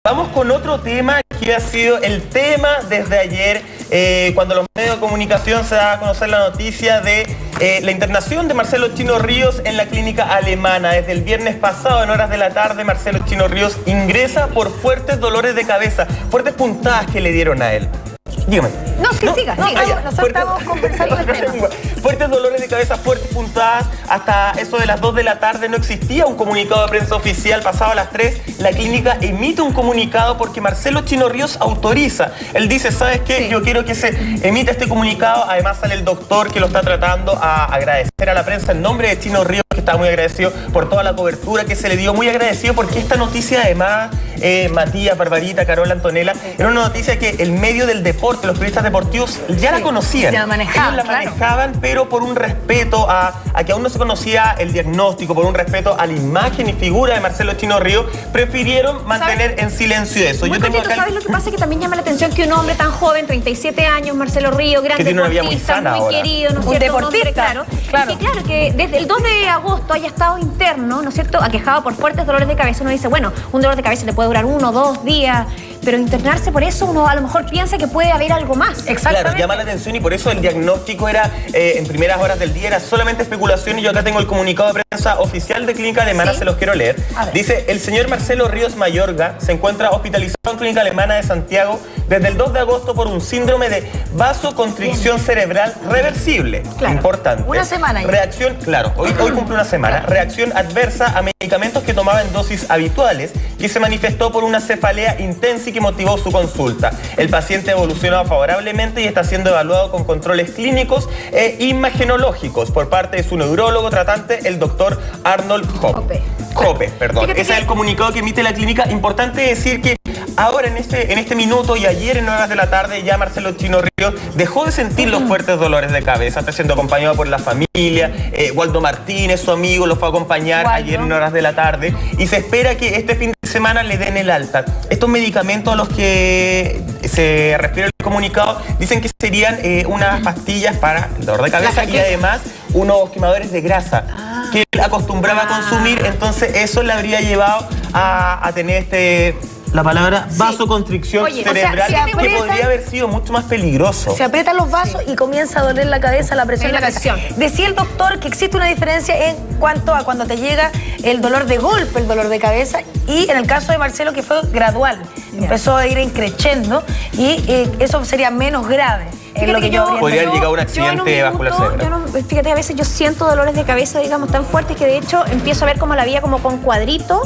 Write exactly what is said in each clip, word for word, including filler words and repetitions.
Vamos con otro tema que ha sido el tema desde ayer, eh, cuando los medios de comunicación se da a conocer la noticia de eh, la internación de Marcelo Chino Ríos en la clínica alemana. Desde el viernes pasado, en horas de la tarde, Marcelo Chino Ríos ingresa por fuertes dolores de cabeza, fuertes puntadas que le dieron a él. Dígame. No, sí, ¿No? siga, No, siga. ah, Nosotros fuerte, estamos conversando del tema. Fuertes dolores de cabeza, fuertes puntadas. Hasta eso de las dos de la tarde no existía un comunicado de prensa oficial. Pasado a las tres, la clínica emite un comunicado porque Marcelo Chino Ríos autoriza. Él dice, ¿sabes qué? Sí. Yo quiero que se emita este comunicado. Además sale el doctor que lo está tratando, a agradecer a la prensa en nombre de Chino Ríos, que está muy agradecido por toda la cobertura que se le dio. Muy agradecido porque esta noticia, además, eh, Matías, Barbarita, Carola, Antonella, sí, era una noticia que el medio del deporte, los periodistas deportivos ya sí, la conocían. Ya la manejaban, Ellos la claro. manejaban, pero por un respeto a, a que aún no se conocía el diagnóstico, por un respeto a la imagen y figura de Marcelo Chino Ríos, prefirieron mantener ¿sabes? en silencio eso. Muy Yo tengo acá... ¿Sabes lo que pasa? Que también llama la atención que un hombre tan joven, treinta y siete años, Marcelo Ríos, gran deportista, muy, muy querido, ¿no es un cierto? deportista, un hombre, claro. claro. Y que claro, que desde el dos de agosto haya estado interno, ¿no es cierto?, aquejado por fuertes dolores de cabeza. Uno dice, bueno, un dolor de cabeza te puede durar uno o dos días, pero internarse por eso uno a lo mejor piensa que puede haber algo más. Exactamente. Claro, llama la atención y por eso el diagnóstico era, eh, en primeras horas del día, era solamente especulación. Y yo acá tengo el comunicado de prensa oficial de Clínica Alemana, sí, se los quiero leer. Dice, el señor Marcelo Ríos Mayorga se encuentra hospitalizado en Clínica Alemana de Santiago desde el dos de agosto por un síndrome de vasoconstricción Bien. cerebral reversible. Claro. Importante. Una semana ya. Reacción, claro, hoy, hoy cumple una semana. Claro. Reacción adversa a medicamentos que tomaba en dosis habituales, que se manifestó por una cefalea intensa y que motivó su consulta. El paciente evolucionó favorablemente y está siendo evaluado con controles clínicos e imagenológicos por parte de su neurólogo tratante, el doctor Arnold Hoppe. Hoppe, perdón. Fíjate Ese que... es el comunicado que emite la clínica. Importante decir que ahora en este, en este minuto y ayer en horas de la tarde ya Marcelo Chino Ríos dejó de sentir los fuertes dolores de cabeza. Está siendo acompañado por la familia. Eh, Waldo Martínez, su amigo, lo fue a acompañar Waldo. ayer en horas de la tarde. Y se espera que este fin de semana le den el alta. Estos medicamentos a los que se refiere el comunicado dicen que serían eh, unas pastillas para el dolor de cabeza y además unos quemadores de grasa ah. que él acostumbraba ah. a consumir. Entonces eso le habría llevado a, a tener este... la palabra sí. vasoconstricción Oye, cerebral, o sea, si aprieta, que podría haber sido mucho más peligroso. Se aprietan los vasos sí. y comienza a doler la cabeza, la presión de la cabeza. Decía el doctor que existe una diferencia en cuanto a cuando te llega el dolor de golpe, el dolor de cabeza, y en el caso de Marcelo que fue gradual. Yeah. Empezó a ir increciendo y eh, eso sería menos grave. Es lo que yo, yo podría llegar a un accidente vascular cerebral. No, fíjate, a veces yo siento dolores de cabeza, digamos, tan fuertes que de hecho empiezo a ver como la vida como con cuadrito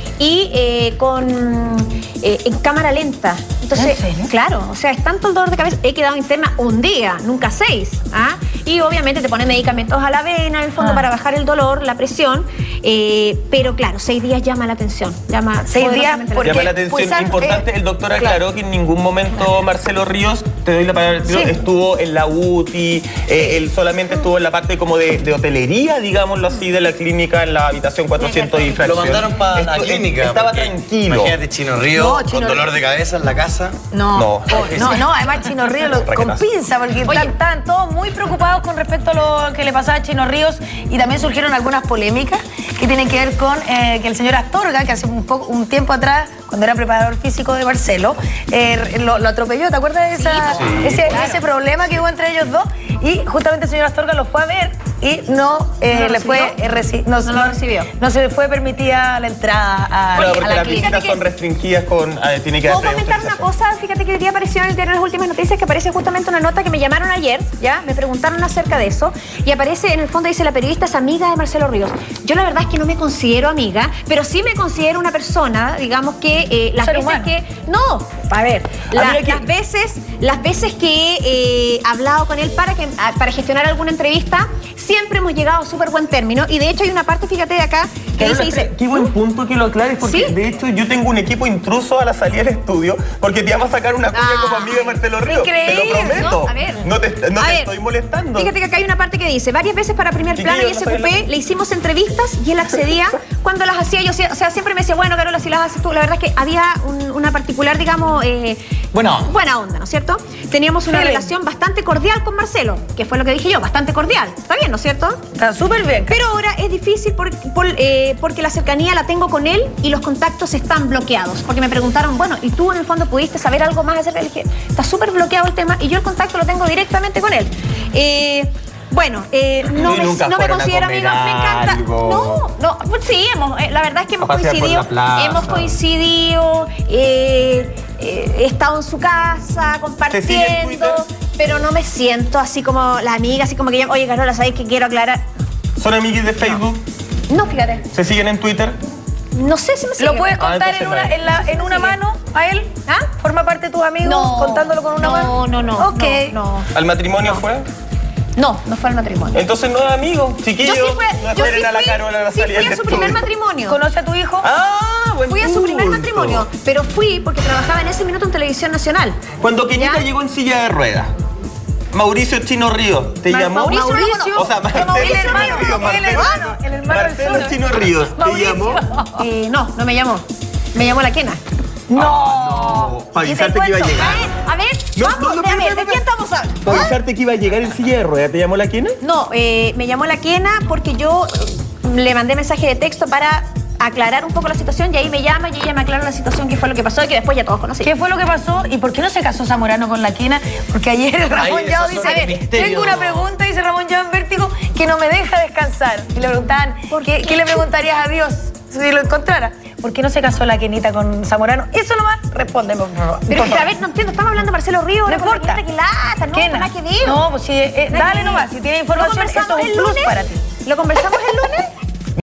y eh, con eh, en cámara lenta. Entonces, claro, o sea, es tanto el dolor de cabeza. He quedado interna un día, nunca seis. ¿ah? Y obviamente te ponen medicamentos a la vena, en el fondo, ah. para bajar el dolor, la presión. Eh, pero claro, seis días llama la atención. Llama seis días porque, llama la atención. Pues, Importante, eh, el doctor aclaró claro. que en ningún momento claro. Marcelo Ríos, te doy la palabra, sí. estuvo en la U T I, eh, él solamente estuvo en la parte como de, de hotelería, digámoslo así, de la clínica, en la habitación cuatrocientos y fracción. Lo mandaron para la clínica. Estaba tranquilo. Imagínate Chino Ríos no, Chino con dolor Río. de cabeza en la casa. No, no, oh, no, no, además Chino Ríos lo, con pinza, porque están todos muy preocupados con respecto a lo que le pasaba a Chino Ríos y también surgieron algunas polémicas que tienen que ver con eh, que el señor Astorga, que hace un, poco, un tiempo atrás, cuando era preparador físico de Marcelo, eh, lo, lo atropelló. ¿Te acuerdas de esa, sí, ese, claro. ese problema que hubo entre ellos dos? Y justamente el señor Astorga lo fue a ver y no, eh, no le fue eh, reci no, no, no lo recibió. No se le fue permitida la entrada a, claro, a porque la las clínica. visitas son restringidas con... Eh, tiene que ¿Puedo comentar una cosa? Fíjate que hoy día apareció en el diario Las Últimas Noticias que aparece justamente una nota que me llamaron ayer, ya, me preguntaron acerca de eso, y aparece en el fondo, dice, la periodista es amiga de Marcelo Ríos. Yo la verdad es que no me considero amiga, pero sí me considero una persona, digamos que eh, las veces humano. que... No, a ver, la, a que... las veces las veces que he eh, hablado con él para, que, para gestionar alguna entrevista, siempre hemos llegado a súper buen término, y de hecho hay una parte, fíjate de acá, que dice, dice... Qué buen punto que lo aclares, porque ¿sí? de hecho yo tengo un equipo intruso a la salida del estudio, porque te vamos a sacar una cuña ah, como amiga de Marcelo Ríos. Increíble. Te lo prometo. No, a ver. No te, no a te ver. estoy molestando. Fíjate que acá hay una parte que dice, varias veces para Primer Plano y S Q P le hicimos entrevistas y él accedía cuando las hacía yo. O sea, siempre me decía, bueno, Carola, si las haces tú. La verdad es que había un, una particular, digamos, eh, buena. buena onda, ¿no es cierto? Teníamos una sí. relación bastante cordial con Marcelo, que fue lo que dije yo, bastante cordial. Está bien, ¿no es cierto? Está súper bien. Pero ahora es difícil por, por, eh, eh, porque la cercanía la tengo con él y los contactos están bloqueados. Porque me preguntaron, bueno, ¿y tú en el fondo pudiste saber algo más acerca del que está súper bloqueado el tema? Y yo el contacto lo tengo directamente con él. Eh, bueno, eh, no, me, no me considero amigo, me encanta. No, no, pues sí, hemos, eh, la verdad es que hemos coincidido. Hemos coincidido, eh, eh, he estado en su casa compartiendo, pero no me siento así como la amiga, así como que, oye, Carola, ¿sabes qué quiero aclarar? ¿Son amiguis de Facebook? No, fíjate. ¿Se siguen en Twitter? No sé si me siguen. ¿Lo puedes contar ah, en una, en la, en una mano a él? ¿Ah? ¿Forma parte de tus amigos no, contándolo con una no, mano? No, no, no. Ok. No, no. ¿Al matrimonio no. fue? No, no fue al matrimonio. Entonces no es amigo, chiquillo. Yo sí fui, no yo sí a la Carola, la sí fui a su primer matrimonio. ¿Conoce a tu hijo? Ah, buen Fui punto. a su primer matrimonio, pero fui porque trabajaba en ese minuto en Televisión Nacional. Cuando Kenita llegó en silla de ruedas, Mauricio Chino Ríos, ¿te Mar llamó? Mauricio, Mauricio, o sea, Marcelo el hermano, Chino Ríos, el hermano, el hermano Marcelo Chino Ríos, ¿te llamó? Eh, no, no me llamó. Me llamó la Kena. No. Ah, no. Para avisarte que iba a llegar. A ver, no, vamos, no, no, a ver, no, no, ¿de quién estamos hablando? Para avisarte que iba a llegar en silla de ruedas, ¿te llamó la Kena? No, eh, me llamó la Kena porque yo le mandé mensaje de texto para aclarar un poco la situación y ahí me llama y ella me aclara la situación, qué fue lo que pasó y que después ya todos conocimos. ¿Qué fue lo que pasó y por qué no se casó Zamorano con la Kena? Porque ayer Ramón Yao dice, a ver, tengo una pregunta, dice Ramón Yao en Vértigo, que no me deja descansar. Y le preguntaban, ¿qué, ¿qué le preguntarías a Dios si lo encontrara? ¿Por qué no se casó la Kenita con Zamorano? Eso nomás, respóndeme, por favor. Pero es que, a ver, no entiendo, estamos hablando de Marcelo Ríos. No importa. Que lata, no, Kena. Nada que ver. No, pues sí, eh, dale nomás, si tiene información, eso es un plus para ti. Lo conversamos el